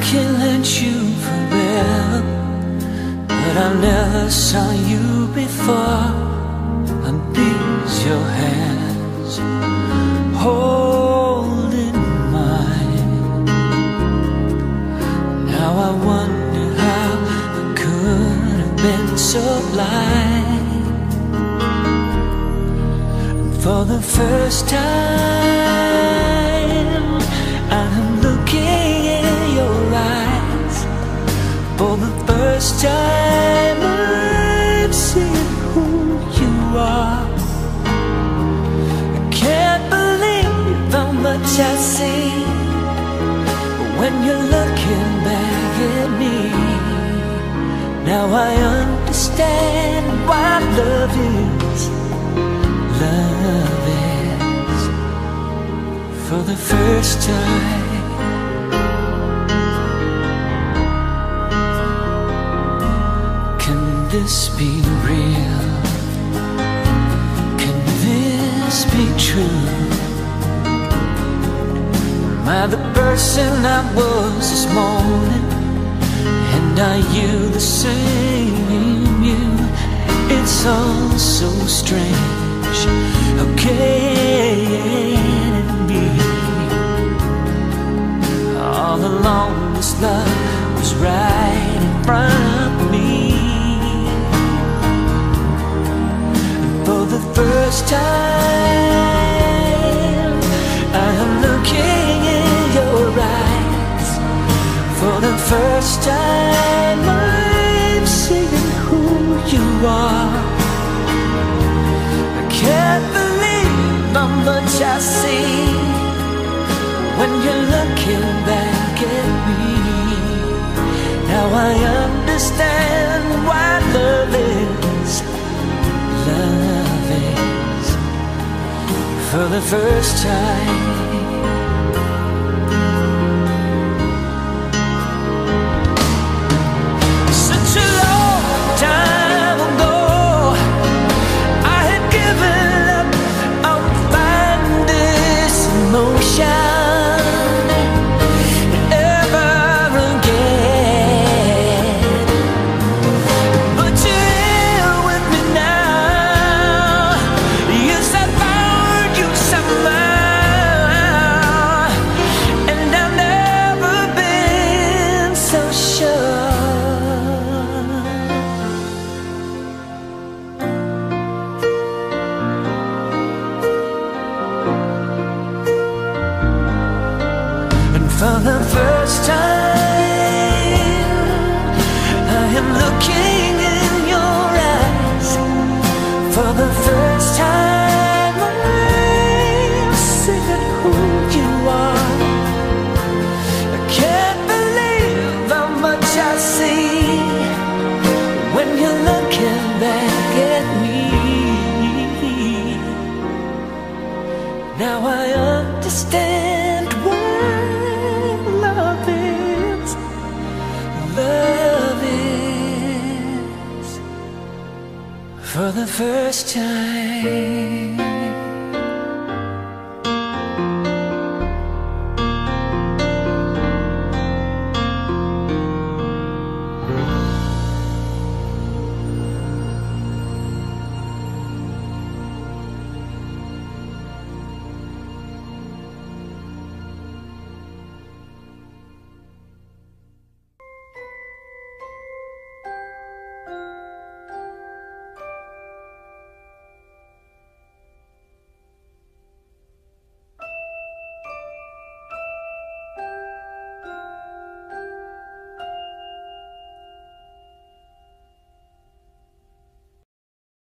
looking at you forever, but I never saw you before. And these your hands holding mine. Now I wonder how I could have been so blind. And for the first time I'm looking in your eyes. For the first time I'm seeing who you are. I can't believe how much I see when you're looking back at me. Now I understand why love is. Love is. For the first time, can this be real? Can this be true? Am I the person I was this morning? And are you the same you? It's all so strange. How can it be? All along this love was right in front of me. And for the first time I am looking in your eyes. For the first time I'm seeing who you are. I can't believe how much I see when you're looking back at me. Now I understand why love is. Love is. For the first time, such a long time ago, I had given up on finding this emotion ever again. But you're here with me now. Yes, I found you somehow, and I've never been so sure. And for the first time I am looking in your eyes. For the first time I'm seeing who you are. I can't believe how much I see when you're looking back at me. Now I understand why love is. Love is. For the first time.